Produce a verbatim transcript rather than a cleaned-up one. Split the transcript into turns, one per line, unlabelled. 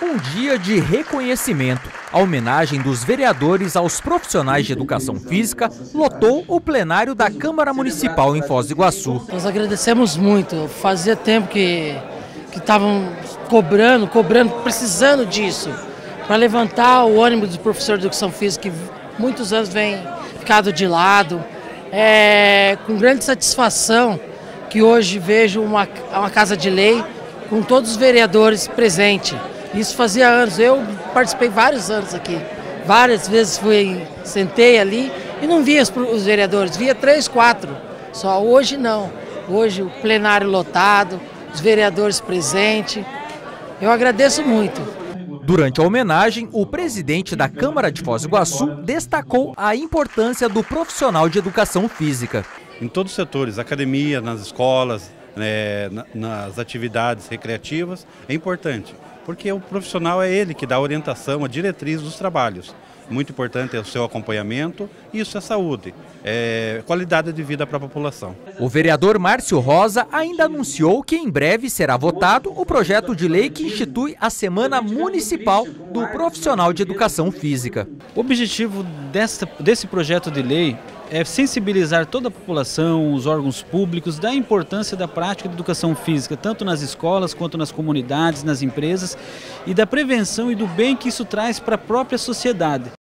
Um dia de reconhecimento. A homenagem dos vereadores aos profissionais de educação física lotou o plenário da Câmara Municipal em Foz do Iguaçu.
Nós agradecemos muito. Fazia tempo que que estavam cobrando, cobrando, precisando disso, para levantar o ânimo dos professores de educação física que muitos anos vem ficado de lado. É, com grande satisfação que hoje vejo uma, uma casa de lei com todos os vereadores presentes. Isso fazia anos, eu participei vários anos aqui, várias vezes fui, sentei ali e não via os, os vereadores, via três, quatro, só hoje não. Hoje o plenário lotado, os vereadores presentes, eu agradeço muito.
Durante a homenagem, o presidente da Câmara de Foz do Iguaçu destacou a importância do profissional de educação física.
Em todos os setores, academia, nas escolas, né, nas atividades recreativas, é importante, porque o profissional é ele que dá a orientação, a diretriz dos trabalhos. Muito importante é o seu acompanhamento, isso é saúde, é qualidade de vida para a população.
O vereador Márcio Rosa ainda anunciou que em breve será votado o projeto de lei que institui a Semana Municipal do Profissional de Educação Física.
O objetivo dessa, desse projeto de lei é sensibilizar toda a população, os órgãos públicos, da importância da prática de educação física, tanto nas escolas quanto nas comunidades, nas empresas, e da prevenção e do bem que isso traz para a própria sociedade.